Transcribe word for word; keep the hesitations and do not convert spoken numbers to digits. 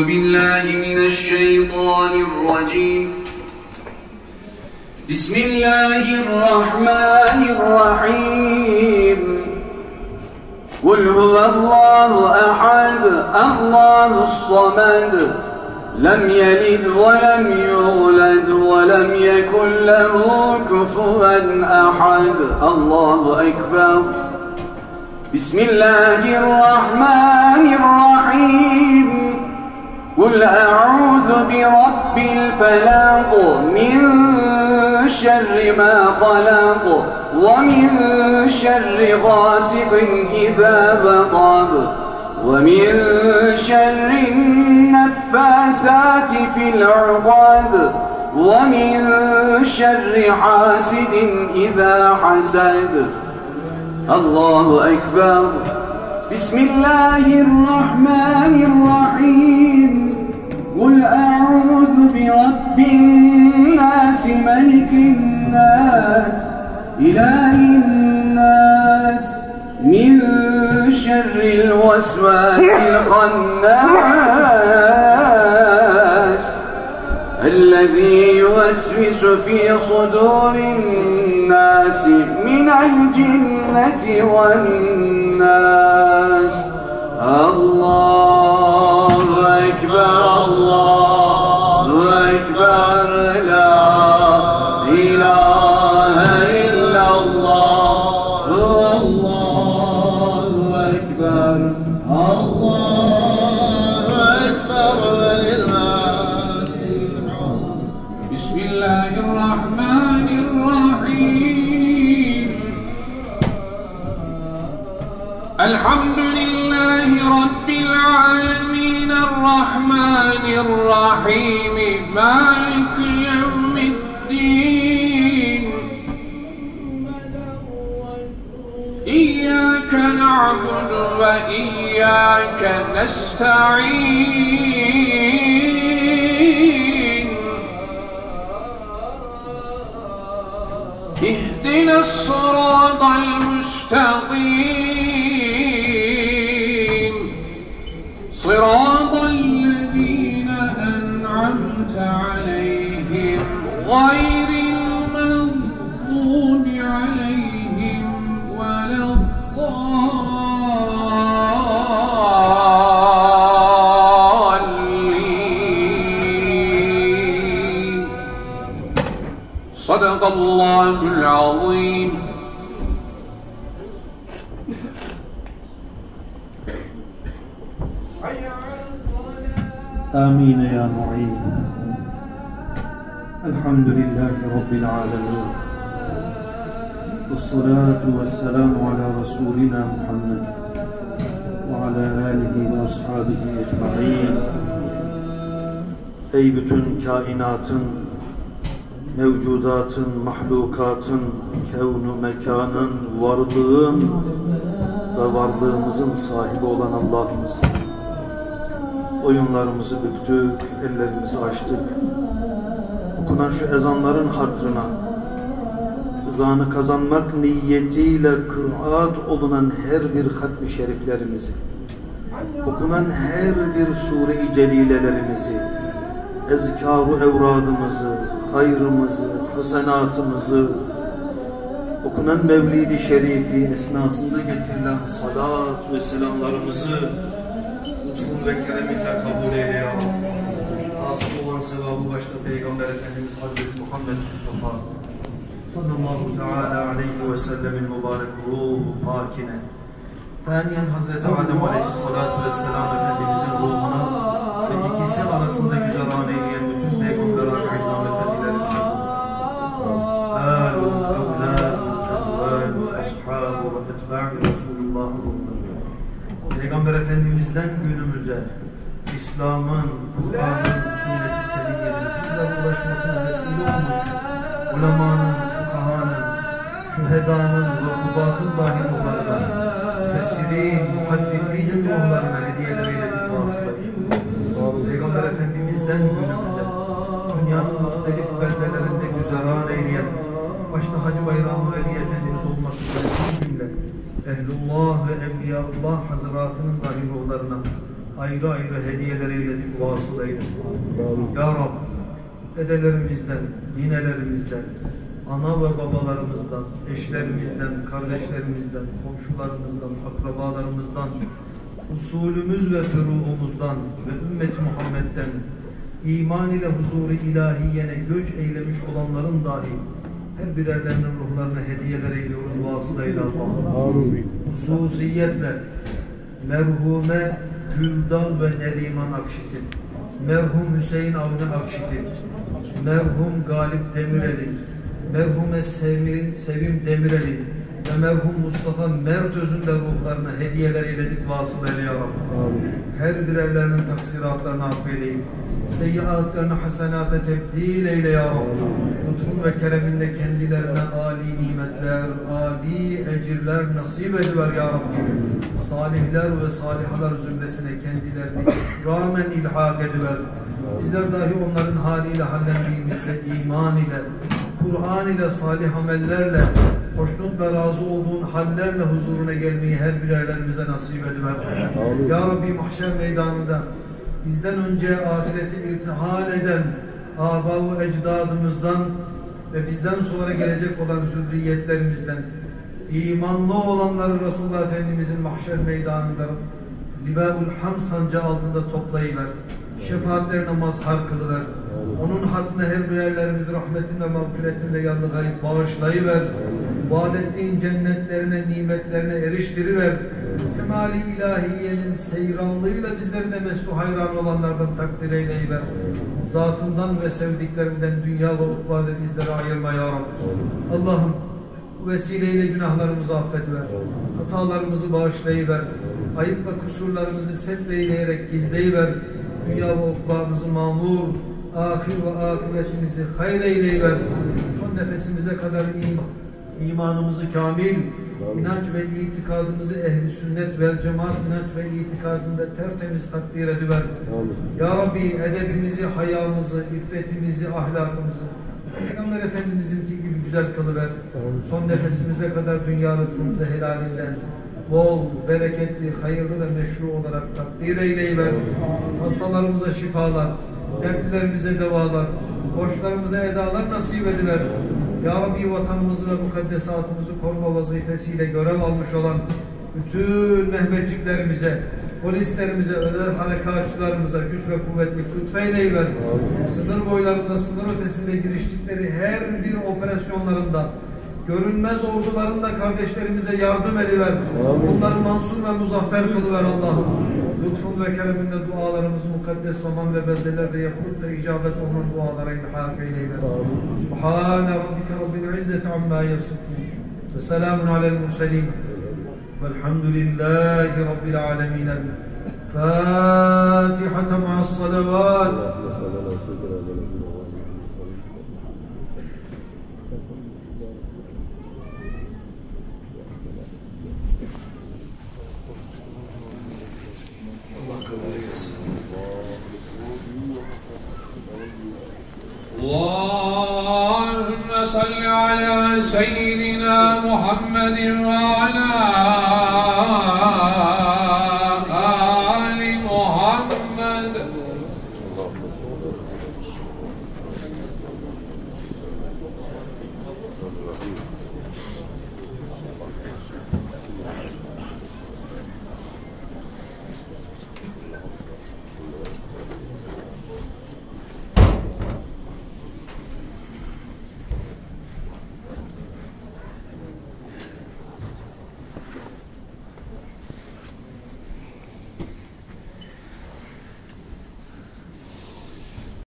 بالله من الشيطان الرجيم. بسم الله الرحمن الرحيم. قل هو الله أحد الله الصمد لم يلد ولم يولد ولم يكن له كفوا أحد. الله أكبر. بسم الله الرحمن الرحيم. قل أعوذ برب الفلق من شر ما خلق ومن شر غاسق إذا وقب ومن شر النفاثات في العقد ومن شر حاسد إذا حسد. الله أكبر. بسم الله الرحمن الرحيم. قل أعوذ برب الناس ملك الناس إله الناس من شر الوسواس الخناس الذي يوسوس في صدور الناس من الجنة والناس. الله أكبر. الله أكبر. لا إله إلا الله. الله أكبر. الله أكبر ولله الحمد. بسم الله الرحمن الرحيم. الحمد لله رب العالمين الرحمن الرحيم مالك يوم الدين. إياك نعبد وإياك نستعين. اهدنا الصراط المستقيم صراط الذين أنعمت عليهم غير المغضوب عليهم ولا الضالين. صدق الله العظيم. آمين يا معين. الحمد لله رب العالمين والصلاة والسلام على رسولنا محمد وعلى آله وأصحابه أجمعين. Ey bütün kainatın, mevcudatın, mahlukatın, kevnu mekanın, varlığın ve varlığımızın sahibi olan Allah'ımız, oyunlarımızı büktük, ellerimizi açtık. Okunan şu ezanların hatırına, rızanı kazanmak niyetiyle kıraat olunan her bir hatmi şeriflerimizi, okunan her bir sure-i celilelerimizi, ezkar-ı evradımızı, hayrımızı, hasenatımızı, okunan Mevlid-i Şerifi esnasında getirilen salat ve selamlarımızı lütfun ve kereminle kabul eyle ya Rabbi. Hasıl olan sevabı başta Peygamber Efendimiz Hazreti Muhammed Mustafa sallallahu teala aleyhi ve sellemin mübarek ruhu pakine, faniyen Hazreti Adem aleyhissalatu vesselam Efendimizin ruhuna ve ikisi arasında güzeran eyleyen bütün Peygamber-i İzam Efendilerimize, âlu, evlâdu, ezvâdu, ashâbu ve etbâ'i Resulullah'ın ruhları, Peygamber Efendimiz'den günümüze İslam'ın, Kur'an'ın, sünnet-i seniyyenin bizlere ulaşmasına vesile olmuş ulemanın, fukahanın, şühedanın ve kubatın dahil ruhlarına, müfessirin, muhaddifinin ruhlarına hediyeleriyle vasılayım. Peygamber Efendimiz'den günümüze dünyanın muhtelif beldelerinde güzeran eyleyen, başta Hacı Bayram Veli Efendimiz olmak üzere cümle Ehlullah ve Evliyaullah Hazretlerinin dahi ruhlarına ayrı ayrı hediyeler eyledik, vasıl eyle. Ya Rab, dedelerimizden, ninelerimizden, ana ve babalarımızdan, eşlerimizden, kardeşlerimizden, komşularımızdan, akrabalarımızdan, usulümüz ve furuumuzdan ve ümmet-i Muhammed'den iman ile huzur-u ilahiyene göç eylemiş olanların dahi her birerlerinin ruhlarına hediyeler eyliyoruz, vasıl eyle Allah'ım. Hususiyetle merhume Güldal ve Neriman Akşit'in, merhum Hüseyin Avni Akşit'in, merhum Galip Demirel'in, merhume Sevim, Sevim Demirel'in ve merhum Mustafa Mertöz'ün de ruhlarına hediyeler eyledik, vasıl eyle ya Rabbi. Her birerlerinin taksiratlarını affeyleyip seyyiatlarını hasenata tebdil eyle ya Rabbi. Lütfun ve kereminle kendilerine âli nimetler, âli ecirler nasip ediver ya Rabbi. Salihler ve salihalar zümresine kendilerini rağmen ilhak ediver. Bizler dahi onların haliyle hallendiğimizde iman ile, Kur'an ile, salih amellerle, hoşnut ve razı olduğun hallerle huzuruna gelmeyi her birerlerimize nasip ediver. Ya Rabbi, mahşer meydanında bizden önce ahireti irtihal eden âbâ-u ecdadımızdan ve bizden sonra gelecek olan zürriyetlerimizden imanlı olanları Resulullah Efendimizin mahşer meydanında Livaul Hamd sancağı altında toplayıver. Şefaatlerine mazhar kılıver. Onun hatına her birerlerimizi rahmetinle, mağfiretinle yanlı gayb bağışlayıver. Vaad ettiğin cennetlerine, nimetlerine eriştiriver. Kemali ilahiyenin seyranlığıyla bizleri de meslu hayran olanlardan takdir eyleyiver. Zatından ve sevdiklerinden dünya ve ukbada bizleri ayırma ya Rabbi. Allah'ım, bu vesileyle günahlarımızı affediver. Hatalarımızı bağışlayıver. Ayıp ve kusurlarımızı setreyleyerek gizleyiver. Dünya ve ukbamızı mamur, ahir ve akıbetimizi hayır eyleyiver. Son nefesimize kadar iman, imanımızı kamil, inanç ve itikadımızı ehl-i sünnet vel cemaat inanç ve itikadında tertemiz takdir ediver. Ya Rabbi, edebimizi, hayamızı, iffetimizi, ahlakımızı Peygamber Efendimiz'inki gibi güzel kılıver. Son nefesimize kadar dünya rızkımızı helalinden bol, bereketli, hayırlı ve meşru olarak takdir eyleyiver. Hastalarımıza şifalar, dertlilerimize devalar, borçlarımıza edalar nasip ediver. Ya Rabbi, vatanımızı ve mukaddesatımızı koruma vazifesiyle görev almış olan bütün Mehmetçiklerimize, polislerimize, özel harekatçılarımıza güç ve kuvvetli lütfeyleyver. Sınır boylarında, sınır ötesinde giriştikleri her bir operasyonlarında, görünmez ordularında kardeşlerimize yardım ediver. Onları mansur ve muzaffer kılıver Allah'ım. Lütfun ve kereminle dualarımızı mukaddes zaman ve beldelerde yapılıp da icabet olan dualara ilhak eyleyiver. Subhane rabbike rabbil izzeti amma yasifun ve selamun alel murselin velhamdülillahi rabbil alemin. Fatiha ma'as salavat. اللهم صل على سيدنا محمد وعلى آل محمد.